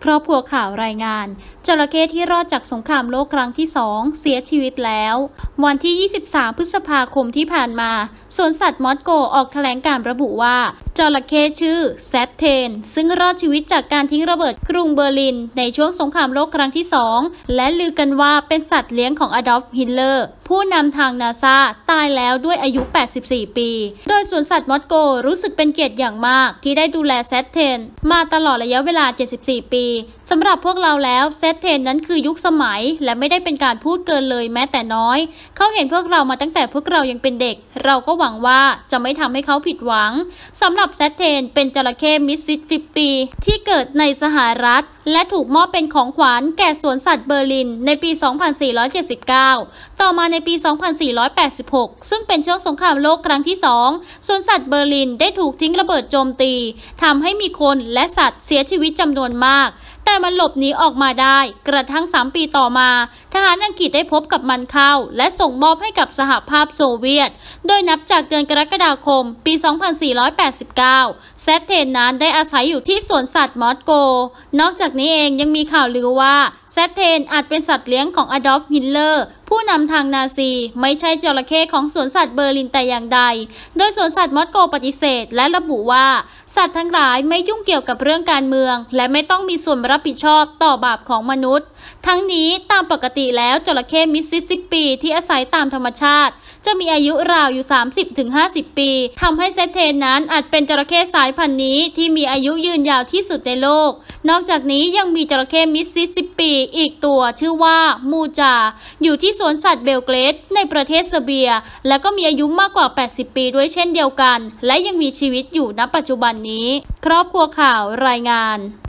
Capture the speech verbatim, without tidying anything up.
ครอบครัวข่าวรายงานจระเข้ที่รอดจากสงครามโลกครั้งที่สองเสียชีวิตแล้ววันที่ยี่สิบสามพฤษภาคมที่ผ่านมาสวนสัตว์มอสโกออกแถลงการระบุว่าจระเข้ชื่อแซดเทนซึ่งรอดชีวิตจากการทิ้งระเบิดกรุงเบอร์ลินในช่วงสงครามโลกครั้งที่สองและลือกันว่าเป็นสัตว์เลี้ยงของอดอล์ฟฮิตเลอร์ผู้นำทางนาซาตายแล้วด้วยอายุแปดสิบสี่ปีโดยสวนสัตว์มอสโกรู้สึกเป็นเกียรติอย่างมากที่ได้ดูแลแซดเทนมาตลอดระยะเวลาเจ็ดสิบสี่ปีสำหรับพวกเราแล้วแซดเทนนั้นคือยุคสมัยและไม่ได้เป็นการพูดเกินเลยแม้แต่น้อยเขาเห็นพวกเรามาตั้งแต่พวกเรายังเป็นเด็กเราก็หวังว่าจะไม่ทำให้เขาผิดหวังสำหรับแซดเทนเป็นจระเข้มิสซิสซิปปีที่เกิดในสหรัฐและถูกมอบเป็นของขวัญแก่สวนสัตว์เบอร์ลินในปี สองพันสี่ร้อยเจ็ดสิบเก้า ต่อมาในปี สองพันสี่ร้อยแปดสิบหก ซึ่งเป็นช่วงสงครามโลกครั้งที่สองสวนสัตว์เบอร์ลินได้ถูกทิ้งระเบิดโจมตีทำให้มีคนและสัตว์เสียชีวิตจำนวนมากแต่มันหลบหนีออกมาได้กระทั่งสามปีต่อมาทหารอังกฤษได้พบกับมันเข้าและส่งมอบให้กับสหภาพโซเวียตโดยนับจากเดือนกรกฎาคมปี สองพันสี่ร้อยแปดสิบเก้า แซดเทนนั้นได้อาศัยอยู่ที่สวนสัตว์มอสโกนอกจากนี้เองยังมีข่าวลือว่าแซดเทนอาจเป็นสัตว์เลี้ยงของอดอล์ฟฮิตเลอร์ผู้นำทางนาซีไม่ใช่จระเข้ของสวนสัตว์เบอร์ลินแต่อย่างใดโดยสวนสัตว์มอสโกปฏิเสธและระบุว่าสัตว์ทั้งหลายไม่ยุ่งเกี่ยวกับเรื่องการเมืองและไม่ต้องมีส่วนรับผิดชอบต่อบาปของมนุษย์ทั้งนี้ตามปกติแล้วจระเข้มิสซิสซิปปีที่อาศัยตามธรรมชาติจะมีอายุราวอยู่ สามสิบถึงห้าสิบ ปีทำให้แซดเทนนั้นอาจเป็นจระเข้สายพันธุ์นี้ที่มีอายุยืนยาวที่สุดในโลกนอกจากนี้ยังมีจระเข้มิสซิสซิปปีอีกตัวชื่อว่ามูจาอยู่ที่สวนสัตว์เบลเกรดในประเทศเซอร์เบียและก็มีอายุมากกว่าแปดสิบปีด้วยเช่นเดียวกันและยังมีชีวิตอยู่ณปัจจุบันนี้ครอบครัวข่าวรายงาน